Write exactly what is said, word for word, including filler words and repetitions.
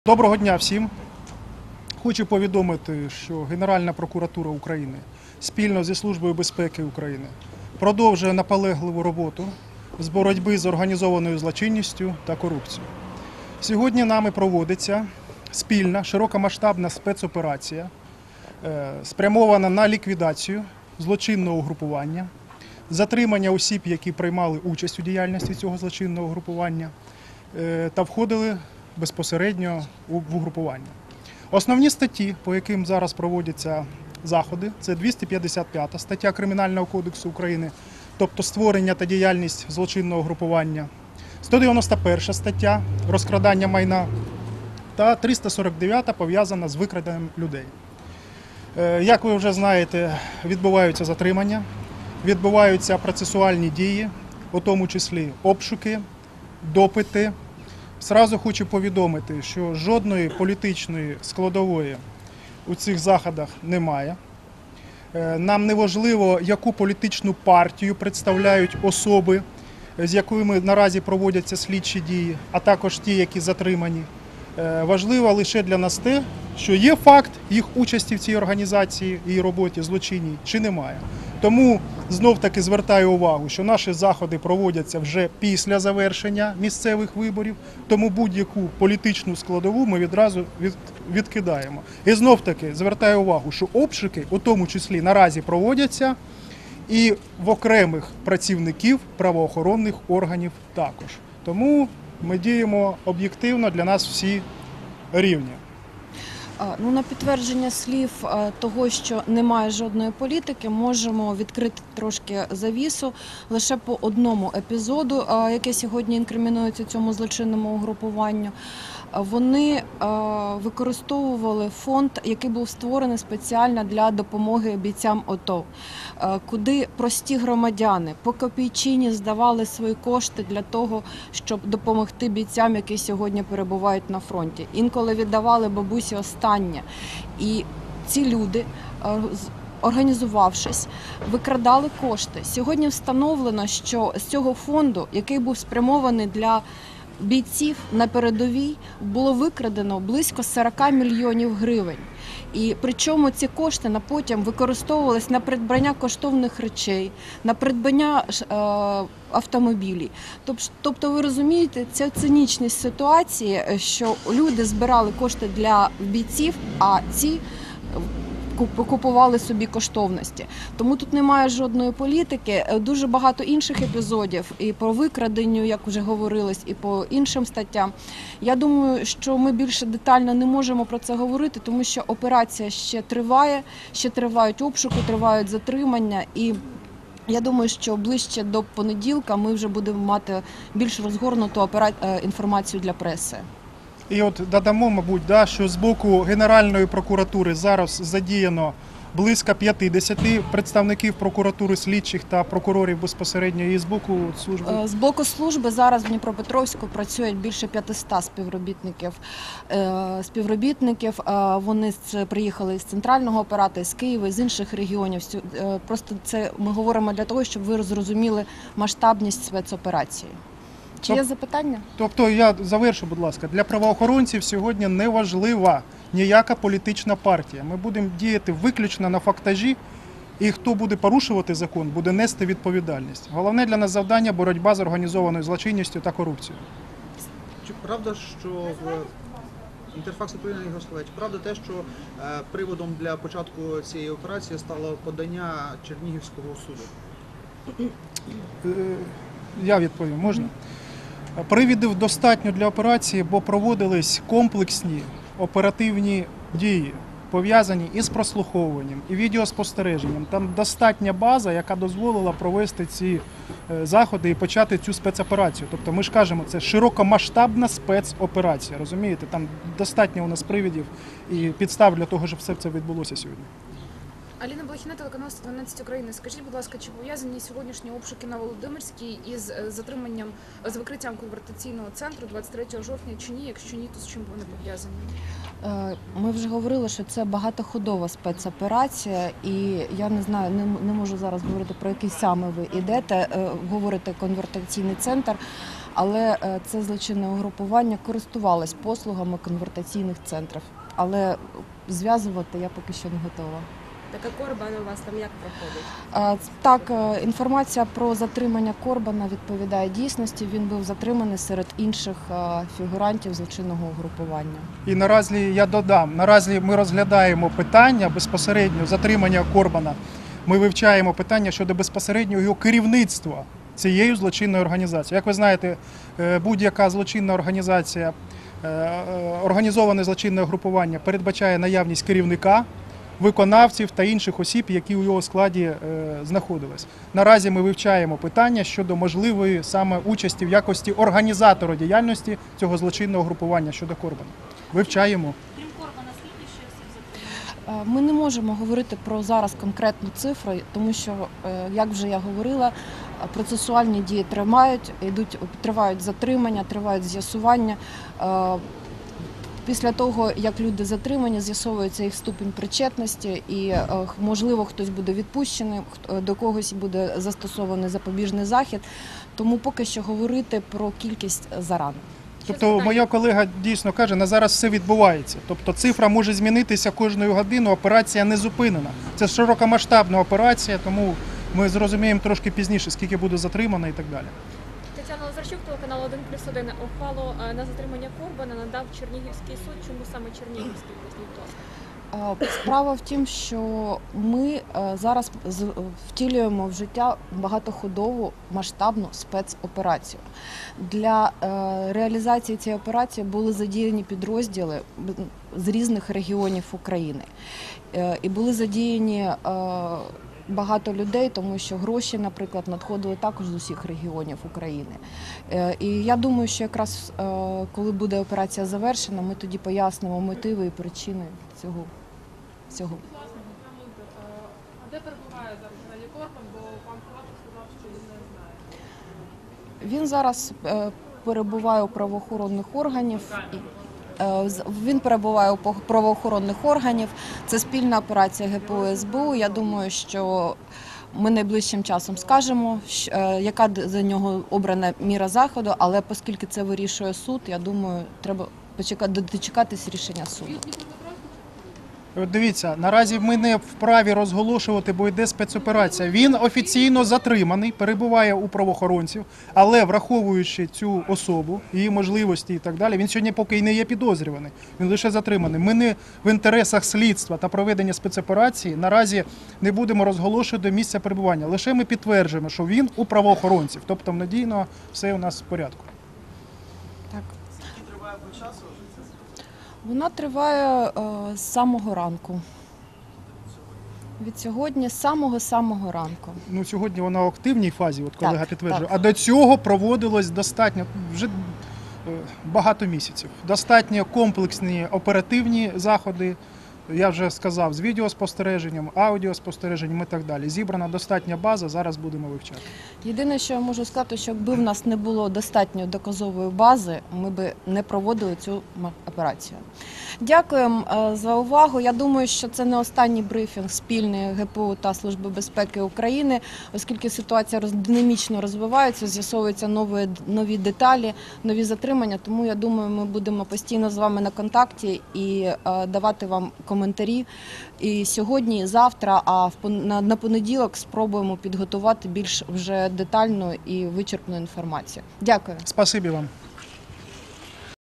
Доброго дня всім. Хочу повідомити, що Генеральна прокуратура України спільно зі Службою безпеки України продовжує наполегливу роботу з боротьби з організованою злочинністю та корупцією. Сьогодні нами проводиться спільна широкомасштабна спецоперація, спрямована на ліквідацію злочинного угрупування, затримання осіб, які приймали участь у діяльності цього злочинного угрупування та входили безпосередньо в угрупування. Основні статті, по яким зараз проводяться заходи, це двісті п'ятдесят п'ята стаття Кримінального кодексу України, тобто створення та діяльність злочинного угрупування, сто дев'яносто перша стаття розкрадання майна та триста сорок дев'ята пов'язана з викраденням людей. Як ви вже знаєте, відбуваються затримання, відбуваються процесуальні дії, у тому числі обшуки, допити. Зразу хочу повідомити, що жодної політичної складової у цих заходах немає. Нам не важливо, яку політичну партію представляють особи, з якими наразі проводяться слідчі дії, а також ті, які затримані. Важливо лише для нас те, що є факт їх участі в цій організації і роботі злочинній, чи немає. Тому знов-таки звертаю увагу, що наші заходи проводяться вже після завершення місцевих виборів, тому будь-яку політичну складову ми відразу відкидаємо. І знов-таки звертаю увагу, що обшуки у тому числі наразі проводяться і в окремих працівників правоохоронних органів також. Тому ми діємо об'єктивно, для нас всі рівні. Ну, на підтвердження слів того, що немає жодної політики, можемо відкрити трошки завісу лише по одному епізоду, яке сьогодні інкримінується цьому злочинному угрупуванню. Вони використовували фонд, який був створений спеціально для допомоги бійцям АТО, куди прості громадяни по копійчині здавали свої кошти для того, щоб допомогти бійцям, які сьогодні перебувають на фронті. Інколи віддавали бабусі останнє. І ці люди, організувавшись, викрадали кошти. Сьогодні встановлено, що з цього фонду, який був спрямований для бійців на передовій, було викрадено близько сорок мільйонів гривень. І причому ці кошти на потім використовувалися на придбання коштовних речей, на придбання е, автомобілів. Тобто, ви розумієте, це цинічність ситуації, що люди збирали кошти для бійців, а ці купували собі коштовності. Тому тут немає жодної політики. Дуже багато інших епізодів і по викраденню, як вже говорилось, і по іншим статтям. Я думаю, що ми більше детально не можемо про це говорити, тому що операція ще триває, ще тривають обшуки, тривають затримання. І я думаю, що ближче до понеділка ми вже будемо мати більш розгорнуту інформацію для преси. І от додамо, мабуть, да, що з боку Генеральної прокуратури зараз задіяно близько п'ятдесят представників прокуратури, слідчих та прокурорів безпосередньо, і з боку служби? З боку служби зараз в Дніпропетровську працюють більше п'ятисот співробітників. співробітників. Вони приїхали з центрального апарату, з Києва, з інших регіонів. Просто це ми говоримо для того, щоб ви зрозуміли масштабність спецоперації. Чи є запитання? Тобто, я завершу, будь ласка, для правоохоронців сьогодні не важлива ніяка політична партія. Ми будемо діяти виключно на фактажі, і хто буде порушувати закон, буде нести відповідальність. Головне для нас завдання – боротьба з організованою злочинністю та корупцією. Чи правда, що в Інтерфакс України, Ігор Сковець, правда те, що е, приводом для початку цієї операції стало подання Чернігівського суду? Я відповім, можна? Привідів достатньо для операції, бо проводились комплексні оперативні дії, пов'язані із прослуховуванням, і відеоспостереженням. Там достатня база, яка дозволила провести ці заходи і почати цю спецоперацію. Тобто ми ж кажемо, це широкомасштабна спецоперація, розумієте? Там достатньо у нас привідів і підстав для того, щоб все це відбулося сьогодні. Аліна Блохіна, телеканал сто дванадцять України. Скажіть, будь ласка, чи пов'язані сьогоднішні обшуки на Володимирській із затриманням, з викриттям конвертаційного центру двадцять третього жовтня, чи ні? Якщо ні, то з чим вони пов'язані? Ми вже говорили, що це багатоходова спецоперація, і я не знаю, не, не можу зараз говорити, про який саме ви йдете, говорите конвертаційний центр. але е, це злочинне угрупування користувалось послугами конвертаційних центрів. Але зв'язувати я поки що не готова. Така Корбан у вас там як проходить? А, ц- Так, е, інформація про затримання Корбана відповідає дійсності. Він був затриманий серед інших е, фігурантів злочинного угрупування. І наразі я додам, наразі ми розглядаємо питання безпосередньо затримання Корбана. Ми вивчаємо питання щодо безпосереднього його керівництва цією злочинною організацією. Як ви знаєте, е, будь-яка злочинна організація, е, е, організоване злочинне угрупування передбачає наявність керівника, виконавців та інших осіб, які у його складі е, знаходились. Наразі ми вивчаємо питання щодо можливої саме участі в якості організатора діяльності цього злочинного угрупування щодо Корбана. Вивчаємо. Е, Ми не можемо говорити про зараз конкретну цифру, тому що, е, як вже я говорила, е, процесуальні дії тривають, йдуть, тривають затримання, тривають з'ясування. Е, Після того, як люди затримані, з'ясовується їх ступінь причетності і, е, х- можливо, хтось буде відпущений, хто- до когось буде застосований запобіжний захід. Тому поки що говорити про кількість зарано. Тобто моя колега дійсно каже, на зараз все відбувається. Тобто цифра може змінитися кожну годину, операція не зупинена. Це широкомасштабна операція, тому ми зрозуміємо трошки пізніше, скільки буде затримано і так далі. Тетяна Лазарчук, телеканал один плюс один. Ухвалу е, на затримання Корбана надав Чернігівський суд. Чому саме Чернігівський? Поясніть, будь ласка. Е, Справа в тім, що ми е, зараз з- втілюємо в життя багатоходову масштабну спецоперацію. Для е, реалізації цієї операції були задіяні підрозділи б- з різних регіонів України. Е, І були задіяні е, багато людей, тому що гроші, наприклад, надходили також з усіх регіонів України. Е, І я думаю, що якраз е, коли буде операція завершена, ми тоді пояснимо мотиви і причини цього. цього. А де перебуває зараз взагалі Корбан, бо пан Філатов сказав, що він не знає. Він зараз е, перебуває у правоохоронних органів. І, е, з- Він перебуває у пох- правоохоронних органів. Це спільна операція ге пе у ес бе у. Я думаю, що ми найближчим часом скажемо, щ- е, яка д- за нього обрана міра заходу, але оскільки це вирішує суд, я думаю, треба почекати, дочекатись рішення суду. От дивіться, наразі ми не вправі розголошувати, бо йде спецоперація. Він офіційно затриманий, перебуває у правоохоронців, але враховуючи цю особу, її можливості і так далі, він сьогодні поки й не є підозрюваний, він лише затриманий. Ми не в інтересах слідства та проведення спецоперації наразі не будемо розголошувати місця перебування. Лише ми підтверджуємо, що він у правоохоронців, тобто надійно все у нас в порядку. Так. Вона триває е, з самого ранку. Від сьогодні, з самого-самого ранку. Ну, сьогодні вона в активній фазі, от колега Так, підтверджує. так. А до цього проводилось достатньо вже е, багато місяців. Достатньо комплексні оперативні заходи. Я вже сказав, з відеоспостереженням, аудіоспостереженням і так далі. Зібрана достатня база, зараз будемо вивчати. Єдине, що я можу сказати, що якби в нас не було достатньо доказової бази, ми би не проводили цю м- операцію. Дякуємо е, за увагу. Я думаю, що це не останній брифінг спільний ге пе у та Служби безпеки України, оскільки ситуація роз- динамічно розвивається, з'ясовуються нові, нові деталі, нові затримання. Тому я думаю, ми будемо постійно з вами на контакті і е, давати вам коментарі. І сьогодні, і завтра, а в пон- на, на понеділок спробуємо підготувати більш вже детальну і вичерпну інформацію. Дякую. Спасибі вам.